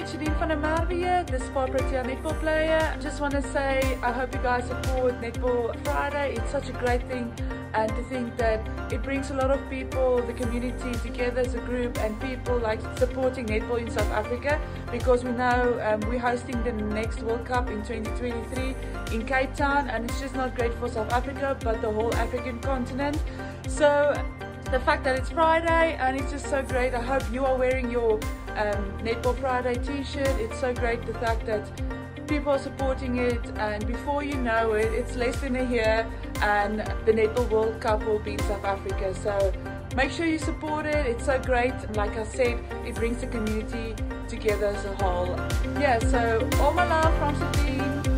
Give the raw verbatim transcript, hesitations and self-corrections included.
it's Shadine from Merwe, the Spar Protea Netball player. Just want to say I hope you guys support Netball Friday. It's such a great thing, and to think that it brings a lot of people, the community together as a group, and people like supporting netball in South Africa, because we know um, we're hosting the next World Cup in twenty twenty-three in Cape Town, and it's just not great for South Africa but the whole African continent. So the fact that it's Friday and it's just so great. I hope you are wearing your um, Netball Friday T-shirt. It's so great the fact that people are supporting it, and before you know it, it's less than a year and the Netball World Cup will be in South Africa. So make sure you support it. It's so great. Like I said, it brings the community together as a whole. Yeah, so all my love from Shadine.